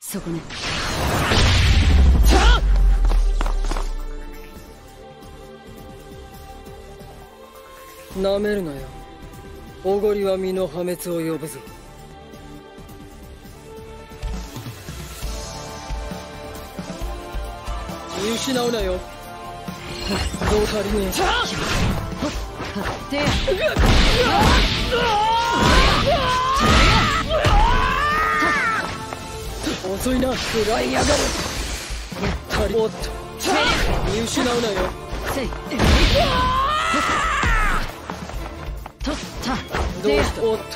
そこね。 なめるなよ。おごりは身の破滅を呼ぶぞ。見失うなよ。どう足りねえ。遅いな。食らいやがる。おっと、見失うなよ。どうした。おっと、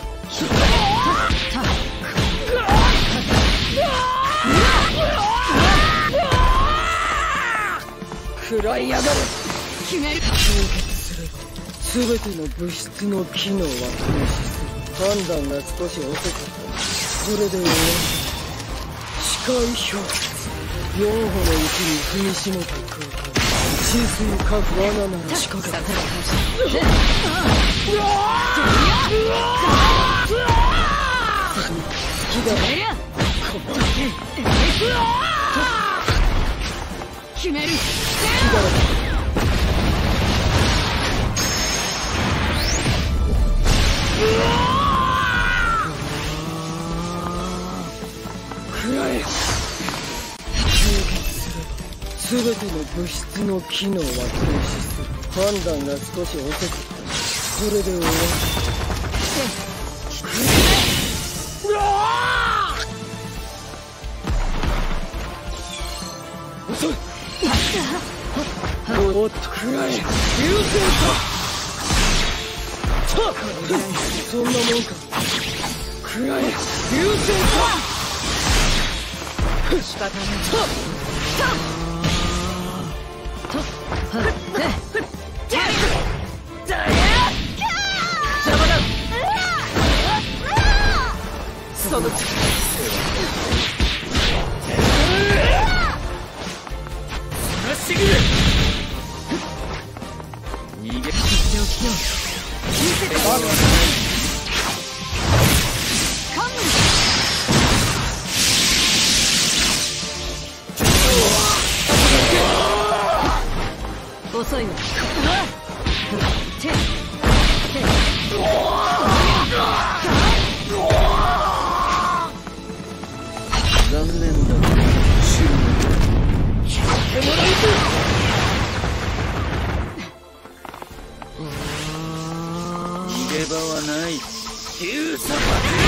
食らいやがる。 決める。 凍結すれば全ての物質の機能は停止する。判断が少し遅かった。それで終わり。視界氷結。4歩のうちに踏みしめた空間。沈水か罠なら仕掛けた。隙だ。 決める。 食らえ。凍結すれば全ての物質の機能は停止する。判断が少し遅かった。それで終わり。遅い。おっと、食らえ。流星か。そんなもんか。食らえ。流星か。仕方ない。その力しぐれ。逃げ。 遅いわ。 残念だ。逃げ場はない。急さば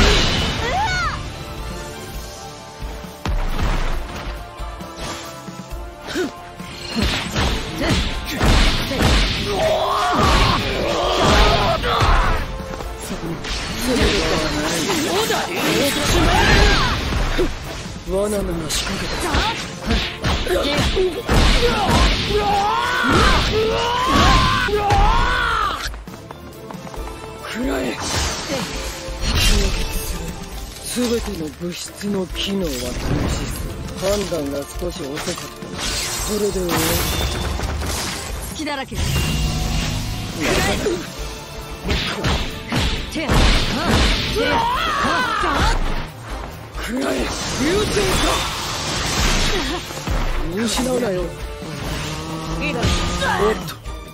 罠なら仕掛けた。食らえ。凍結する。全ての物質の機能は停止する。判断が少し遅かった。それで終わり。 隙だらけ。 食らえ。流星か。見失うなよ。おっと。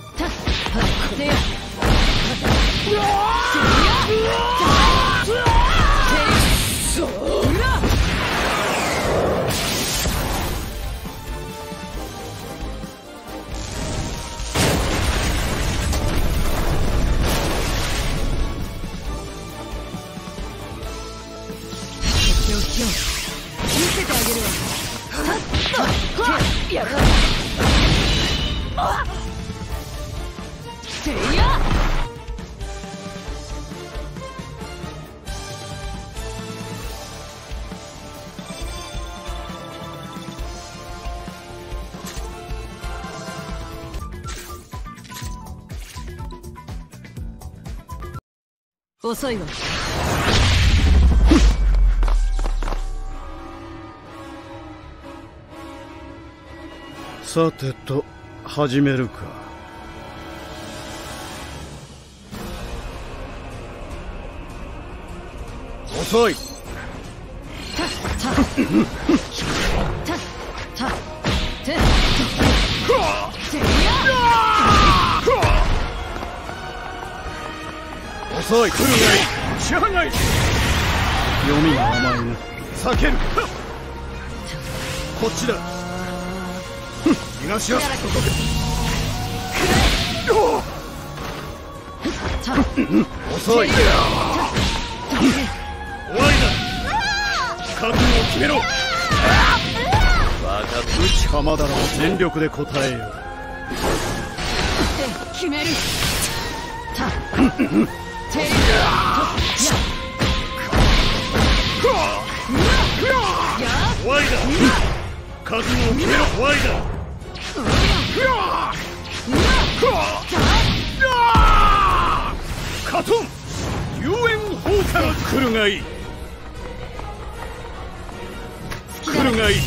見せてあげるわ。やる。てや。遅いわ。 さてと始めるか。遅い。 遅い。来るがいい。知らない。読みが甘いな。避ける。こっちだ。東は遅い。終わりだ。覚悟を決めろ。分かった。内浜田らは全力で答えよう。 決める。 終わりだ。覚悟を決めろ。終わりだ。カトン遊園砲から来るがいい。来るがいい。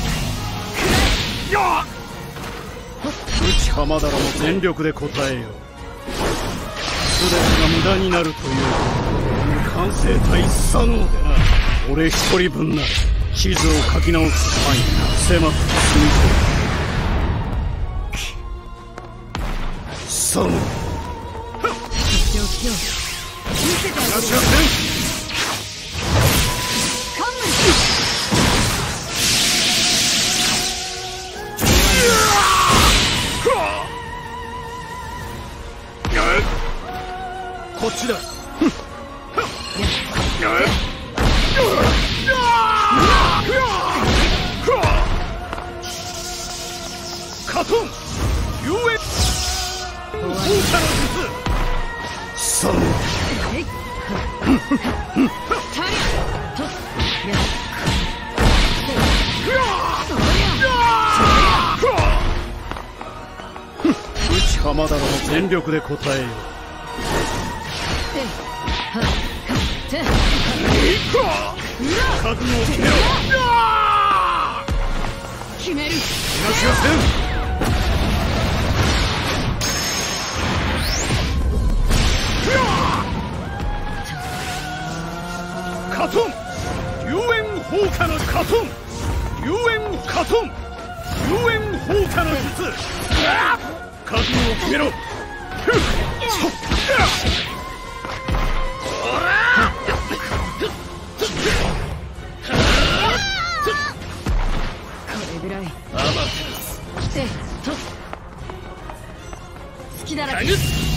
内浜田らも全力で答えよう。全てが無駄になるという完成体不可能でな。俺一人分なら地図を書き直す範囲が狭くて済みそう。3こっちだ。カトン遊園放射の術。3内浜田らも全力で答えよう。覚悟を決めろ。 決める。 東はせん。カトン遊園放火のカトン遊園カトン遊園放火の術。覚悟を決めろ。 これぐらい来てと隙だらけ。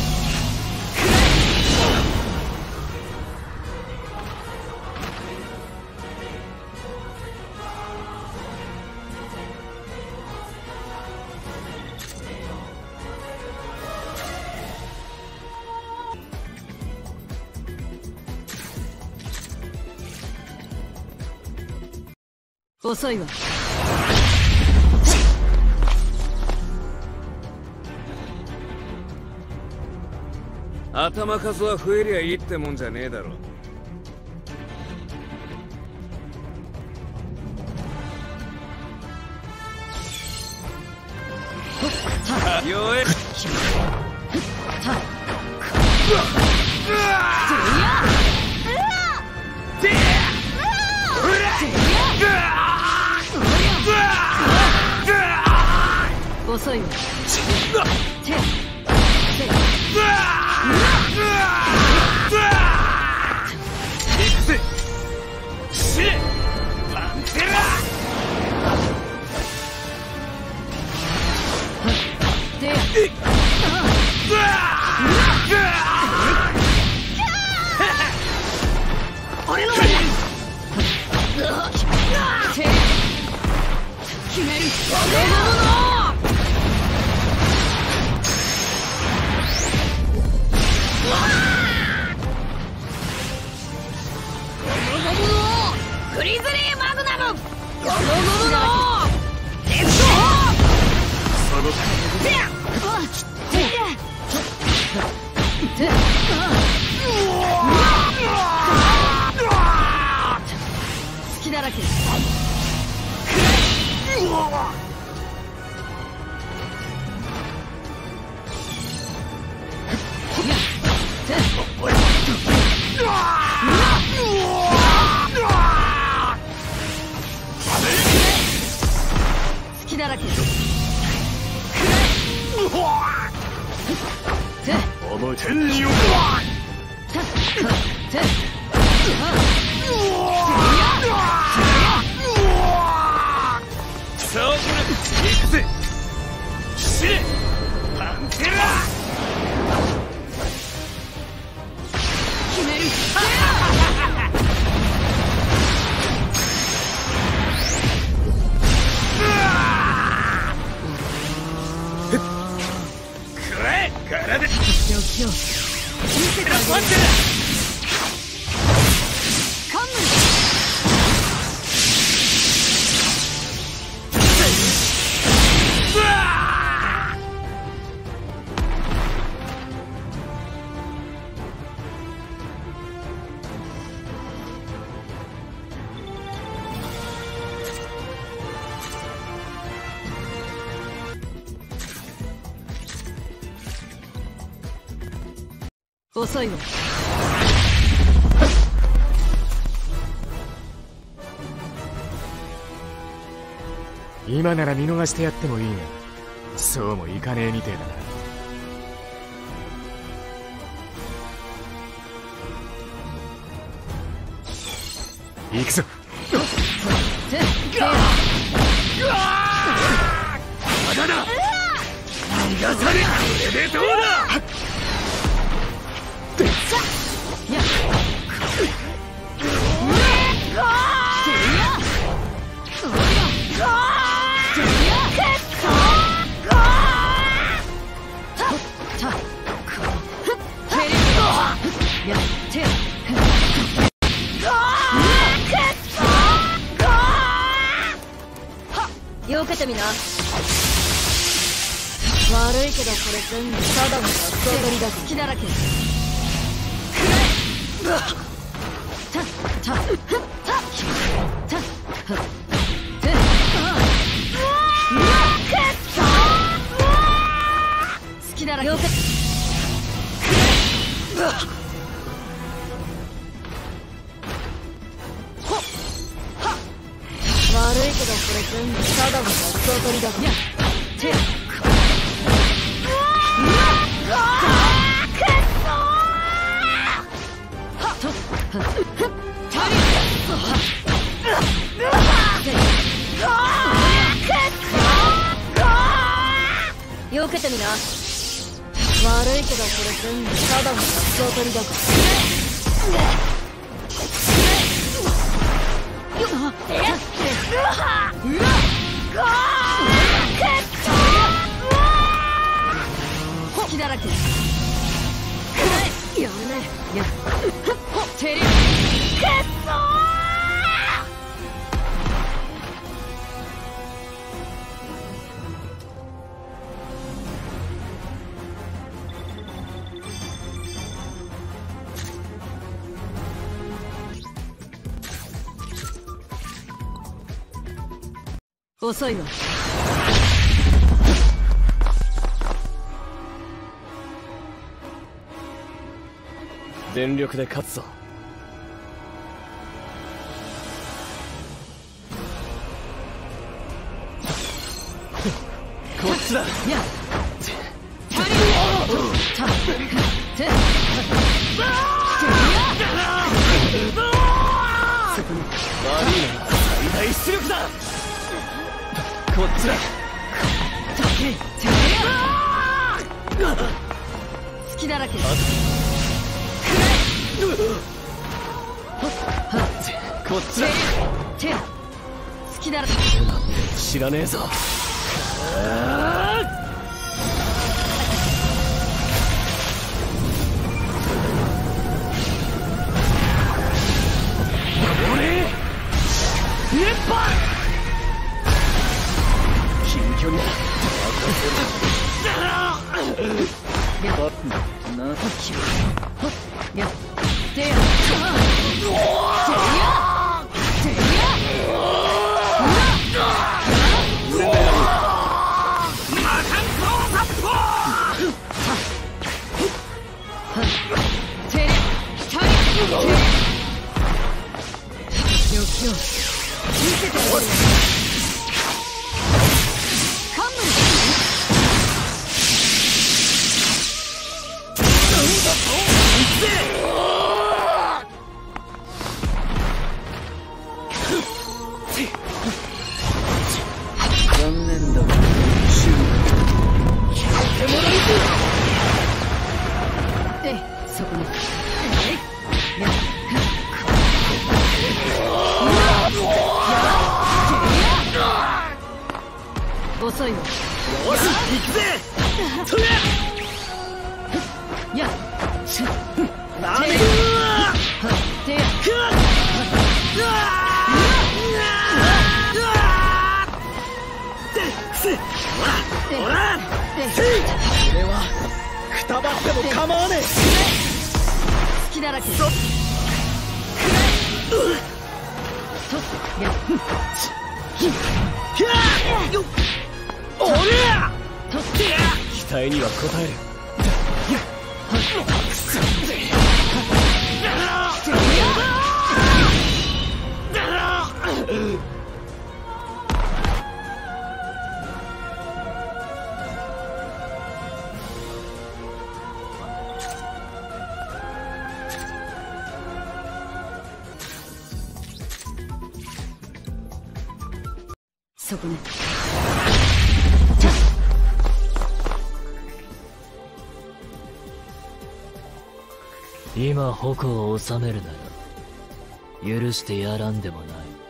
遅いわ。 頭数は増えりゃいいってもんじゃねえだろ。よえ。 遅いわ。決める。グリズリーマグナム。隙だらけ。 思い天によそうこな行くぜ死ねパンテラ決めるくらえ柄で状況見せてあげるパンテラカム遅いわ今なら見逃してやってもいいが、そうもいかねえみてえだな。行くぞ。 まだだ逃がされこれでどうだよけてみな悪いけどこれ全部ただの遊びだぞ気だらけ好きだらけ悪いけどこれ全部ただの遊びだぞよけてみな悪いけどこれ全部ただの遊びだぞ隙だらけやれやテレビ遅いわ全力で勝つぞ。こっちだ。 や最大出力だ。こっちだ。 隙だらけこっちだ。 隙だらけ知らねえぞ。俺熱波近距離だ。 行くぜ。とりゃやなめるてやほら俺はくたばっても構わねえ。 隙だらけそっやよっおりゃ期待には応える。 そこね。 今矛を収めるなら許してやらんでもない。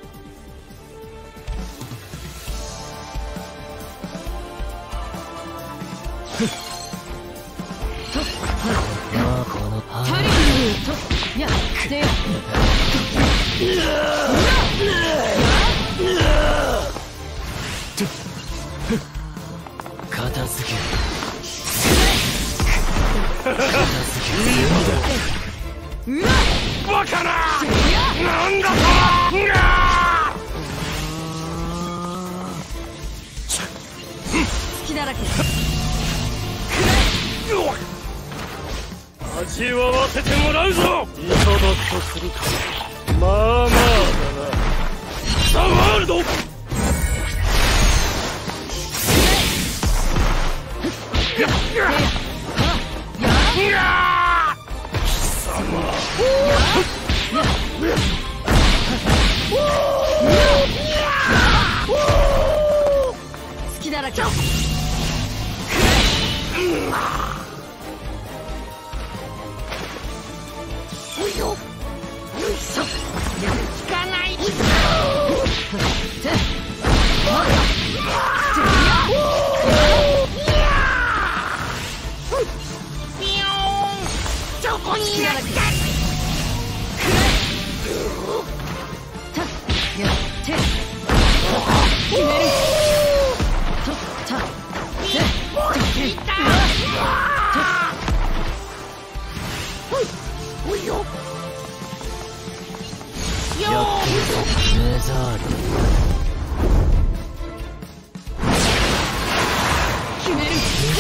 まあこのパハリーやてや片付ける。 バカな。なんだと。 隙だらけ味わわせてもらうぞ。いただくとするか。まあまあだな。ザ・ワールド。 隙だらけ効かないそこにやったやって決めるとったいたおいよやってるぞメザール。 決める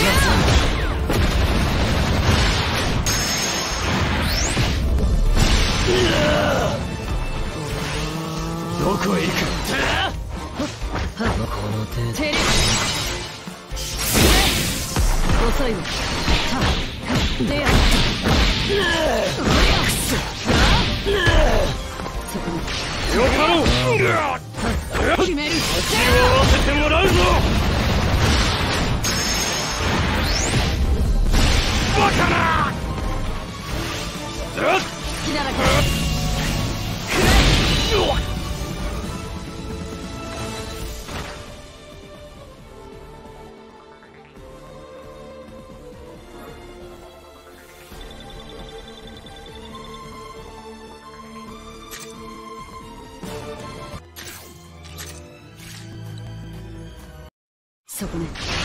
どこへ行く。 この程度テレ遅いわでやそこによかろう。 決める味わわせてもらうぞ。バカな。 隙だらけそこね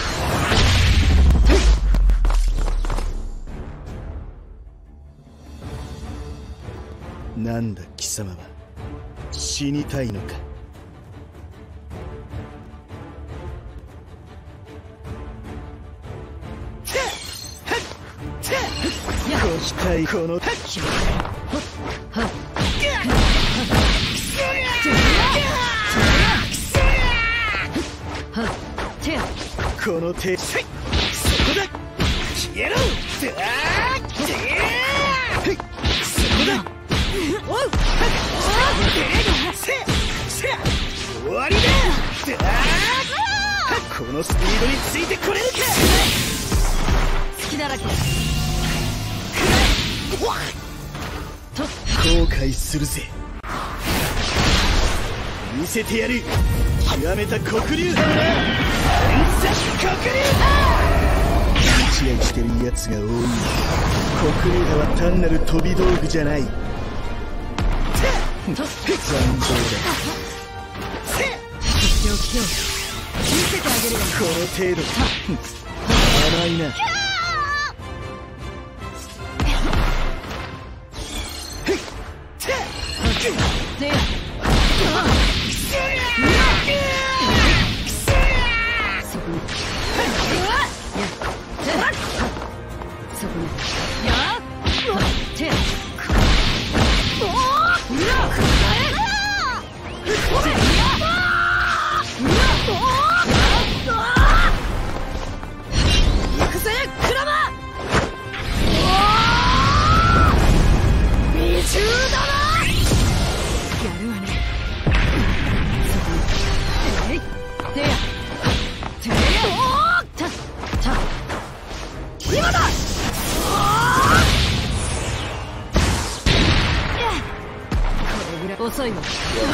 なんだ貴様は死にたいのか。こしたいこのこの手そこだ消えろ。そこだ終わりだ。このスピードについてこれるか。 隙だらけ後悔するぜ。見せてやる極めた黒竜派だな。 知恵してる奴が多い。国流派は単なる飛び道具じゃない。残像だ。この程度甘いな。 遅いわ。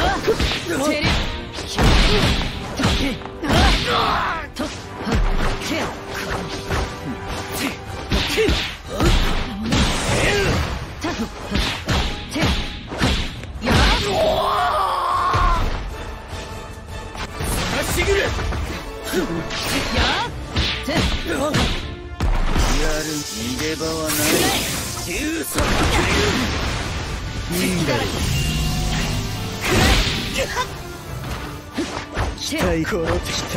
逃げ場はない。いいんだよ。期待この期待。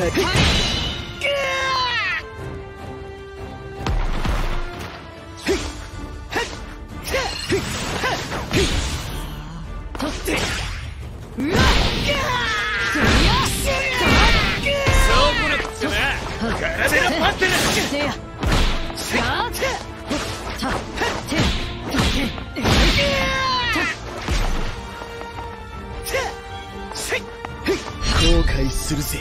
後悔するぜ。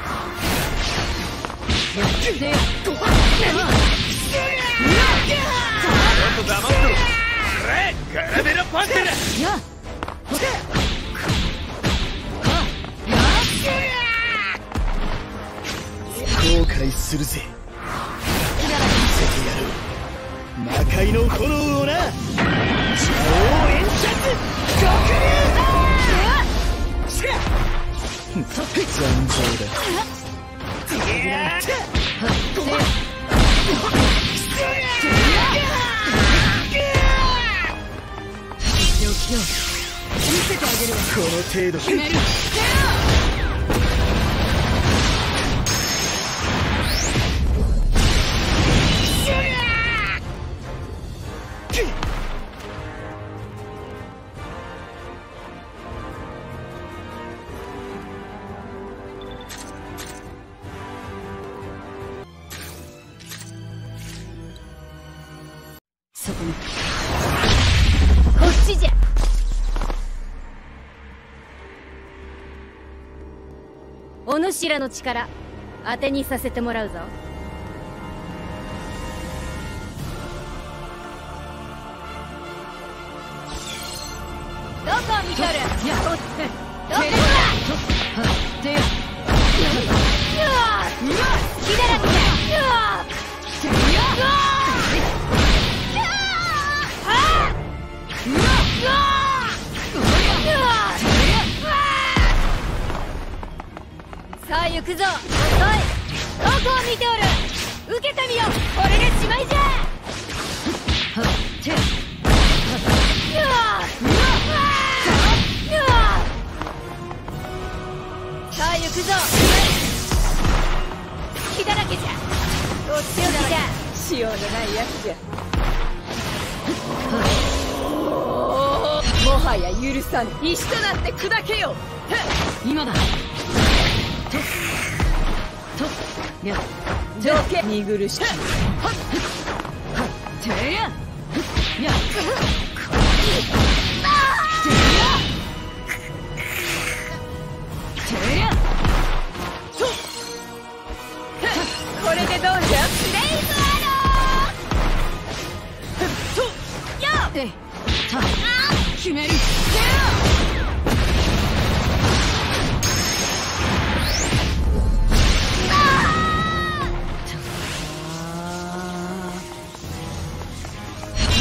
後悔するぜ。見せてやる。魔界の炎をな。邪王演説極流だ。残像だ。この程度。 そこにこっちじゃ。お主らの力当てにさせてもらうぞ。どこを見とる。どこだ。さあ行くぞ。遅い。どこを見ておる。受けてみよう。これでしまいじゃ。さあ行くぞ。隙だらけじゃ。とっておきじゃ。しようのないやつじゃ。もはや許さぬ。石となって砕けよう。今だ。条件見苦しき。てややこれでどうじゃ。レイズアローやっ決める。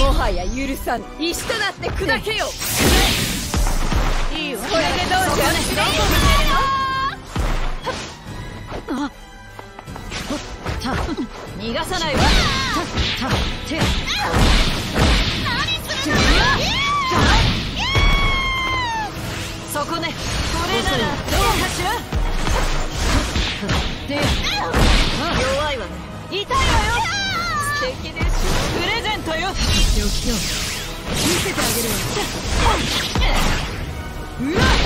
もはや許さぬ。石となって砕けよ。いいわ。これでどうじゃ。逃がさないわ。そこね。これならどうかしら。弱いわね。痛いわよ。素敵です。プレゼントよ。見せてあげるわ。うわっ。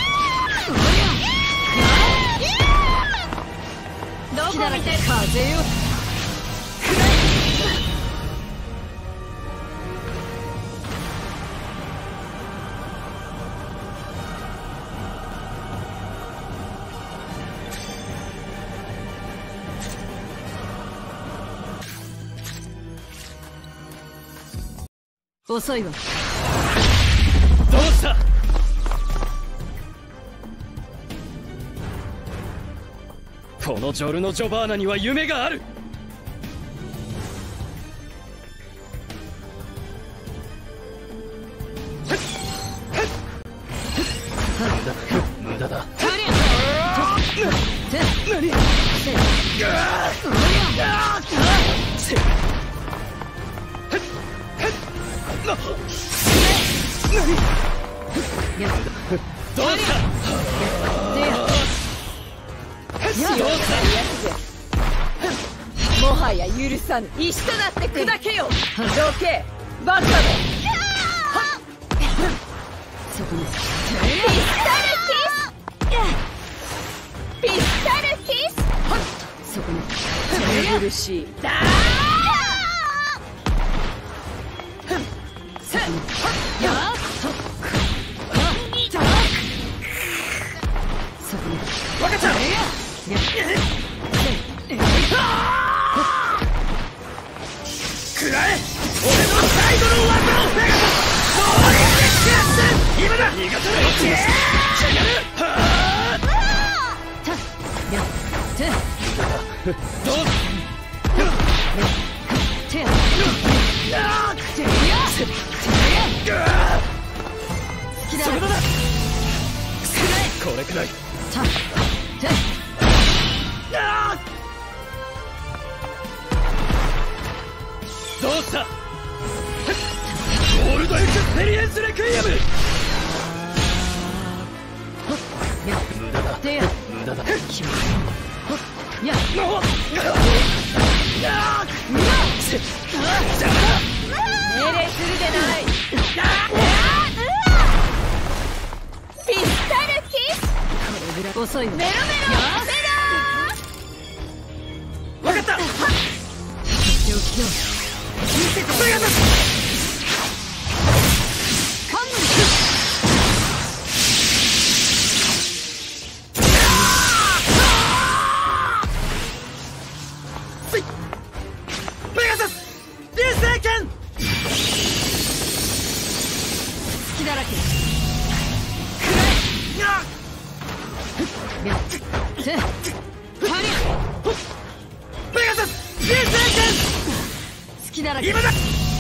どこ見て風よ。遅いわ。 どうした。このジョルノ・ジョバーナには夢がある。無駄だ。何。どうした。 もはや許さぬ。石となって砕けよ。どけバカめ。そこです。ピスタルキス。そこね。苦しい。 分かった。食らえ。俺の最後の技をペガサス。今だ。逃がさない。どうだ。それだ。これくらい。どうした。ゴールドエクスペリエンスレクイエム。無駄だ。無駄だ。やっ命令するでない。ピスタルキス。これぐらい遅いの。メロメロ分かった。 見せて。 ペガサス流星剣。 隙だらけ。 ペガサス流星剣。 隙だらけ。 今だ。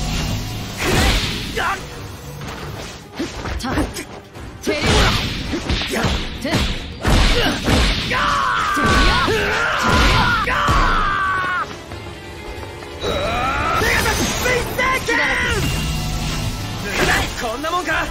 こんなもんか。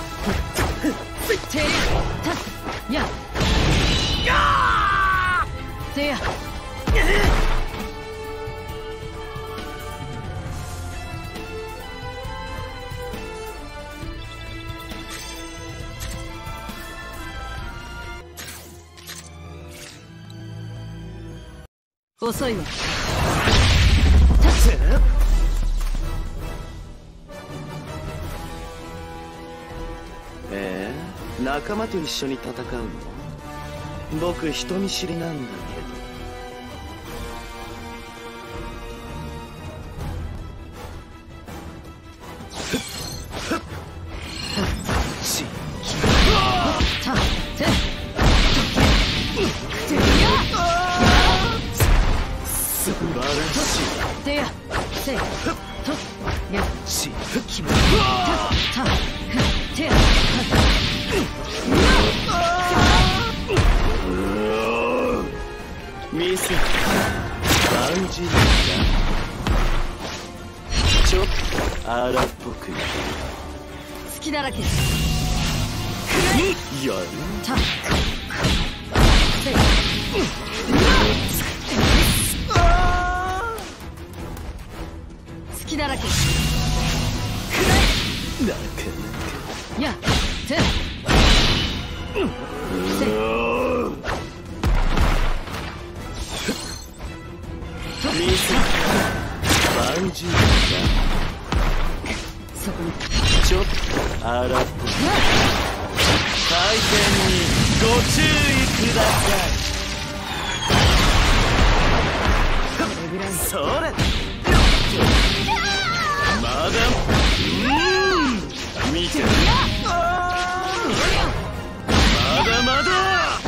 遅いわ。 仲間と一緒に戦うの。僕人見知りなんだけど。素晴らしい。 し決めミス感じるんだ。ちょっと荒っぽくなる。 隙だらけ。 やる隙だらけ。 なかなかやてミス感じるんだ。 そこにちょっと荒っぽく回転にご注意ください。それまだ見てる。まだまだ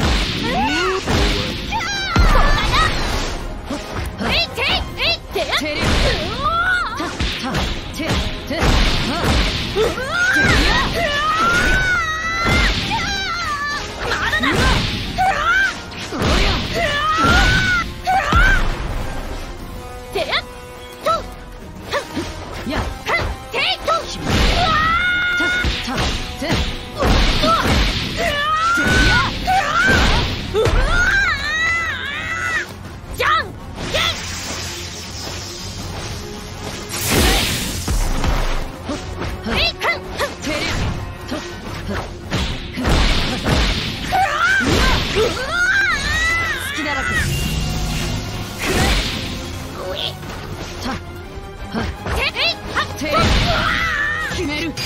決める。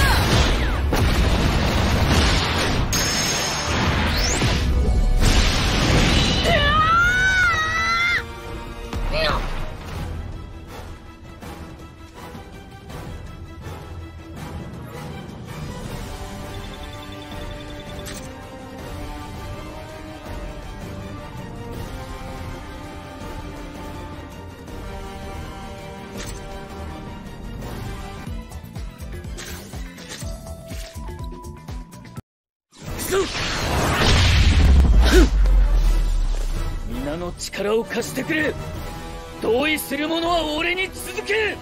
皆の力を貸してくれ。同意する者は俺に続け。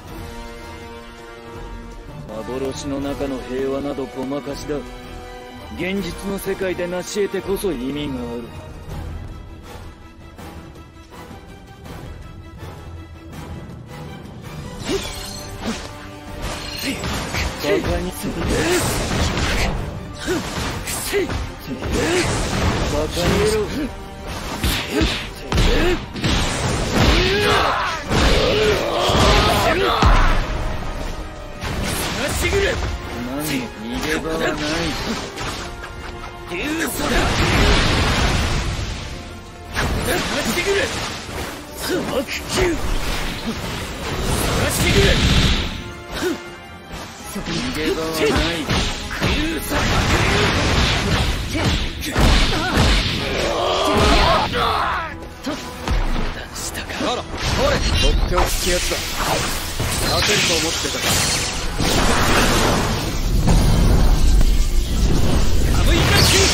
幻の中の平和などごまかしだ。現実の世界で成し得てこそ意味がある。バカにするバカ野郎。しぐれ。何逃げ場はない。竜嘘だ。しぐれ。砂漠球。しぐれ。逃げ場はない。竜嘘だ。したか。あら、おれ、とっておきやつだ。勝てると思ってたか。カムイダッシ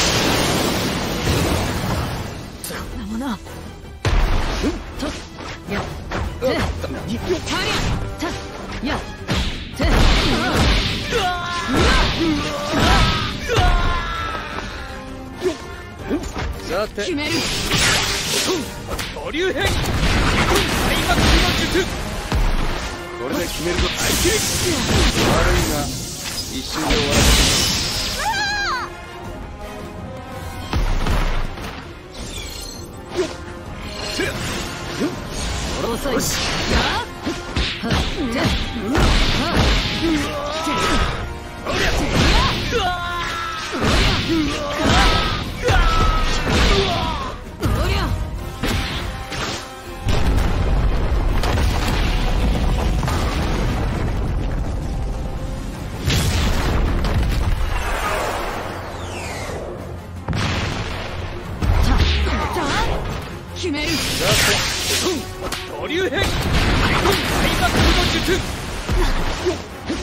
ュ。そんなもの。と、や、て、たりゃ、た、や、て、さて、決める。保留編。開幕の術。これで決めるぞ。悪いが一瞬で終わらせる。遅いし。決める。保留編。開幕の術。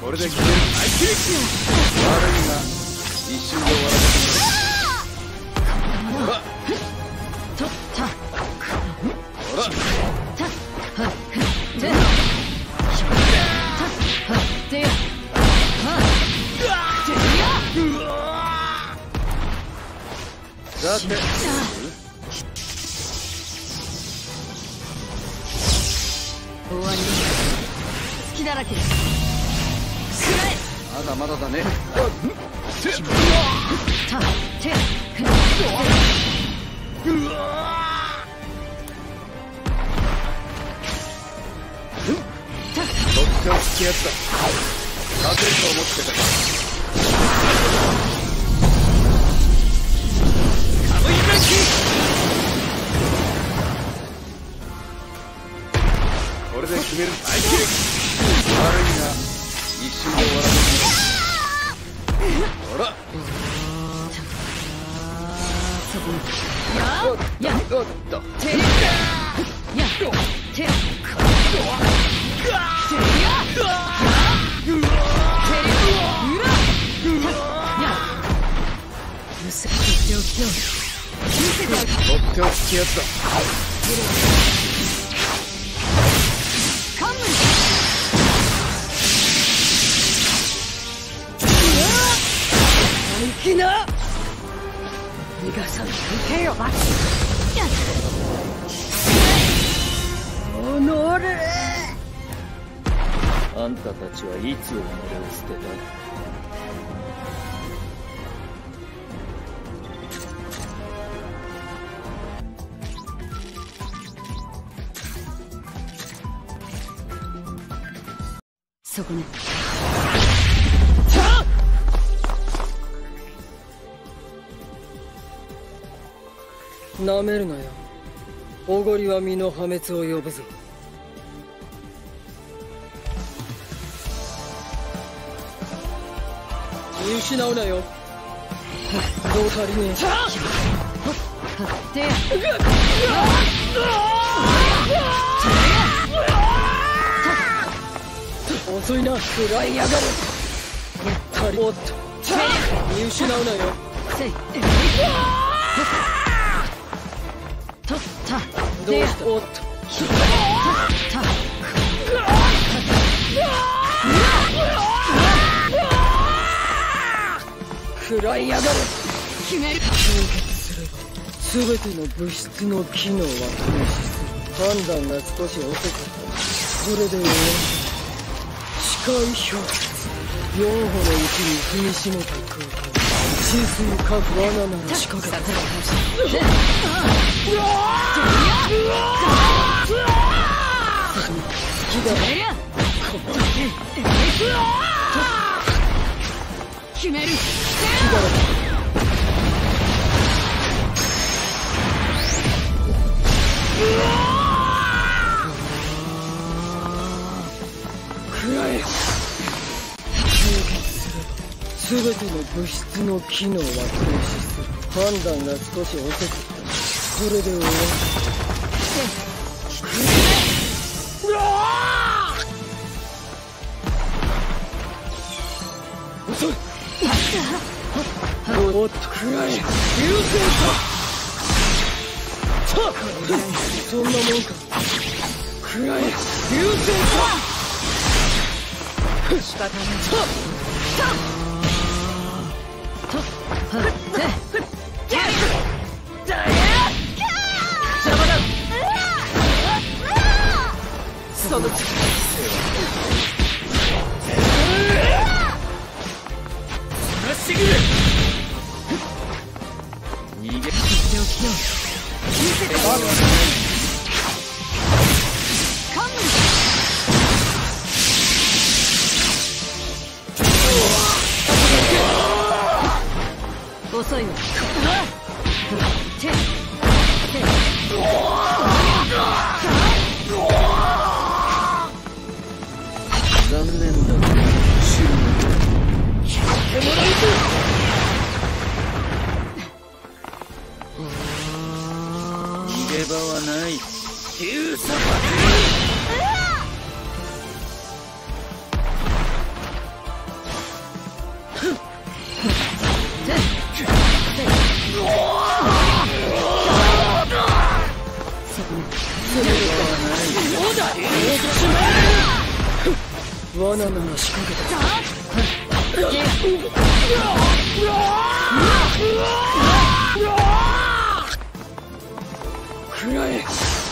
これで決める。悪いが一瞬で終わらせてほらとたほらたはでたはではさて終わり隙だらけくらえ。 まだまだだね。 たてとっておきやつだ。勝てると思ってた。カムイブレーキ。これで決める。悪いが一瞬で終わらせる。ほらそこにやおっとてやてやむせっておきよ見せてあげる。 とっておきやつだ。 カムイ行きな。逃がさない。行けよ。おのれ。 あんたたちはいつ己を捨てた？ そこね。 なめるなよ。おごりは身の破滅を呼ぶぞ。見失うなよ。どう足りねでえ。遅いな。食らいやがる。足りおっと。見失うなよ。 せいとったどうしたおっと。 た食らいやがる。 決める。 凍結すれば全ての物質の機能は停止する。判断が少し遅かった。これで終わり。視界氷結。4歩のうちに踏みしめた空間。地図かく罠なら仕掛けた。 決める。 食らえ。全ての物質の機能は停止する。判断が少し遅かった。これで終わり。遅い。おっと食らえ。流星さ。そんなもんか。食らえ。流星さ。 仕方ない。とはで邪魔だ。そのまっしぐる。逃げ言っておきよ。見せてカム遅いわ。て残念だが死ぬ。逃げ場はない。急さば罠なら仕掛けた。食らえ。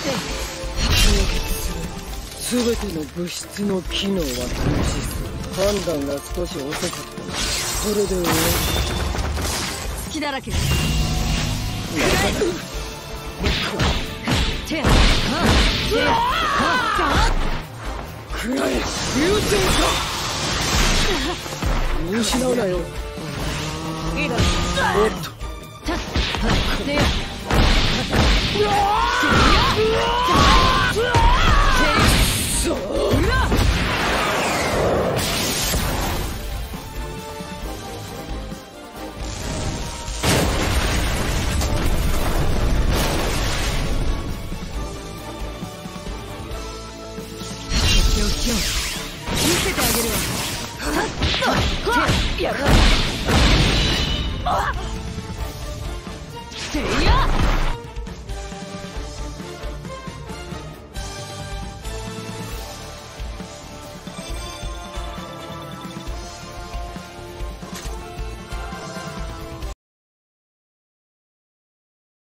すべての物質の機能は停止する。判断が少し遅かった。これで終わり。 隙だらけ。 食らえ。流星か。見失うなよ。 いいだろ。 おっと。 見せてあげるわ。